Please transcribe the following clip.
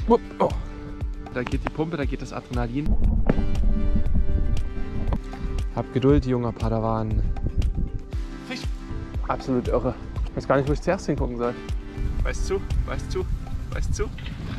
Oh. Da geht die Pumpe, da geht das Adrenalin. Hab Geduld, junger Padawan. Fisch. Absolut irre. Ich weiß gar nicht, wo ich zuerst hingucken soll. Weißt du? Weißt du? Weißt du?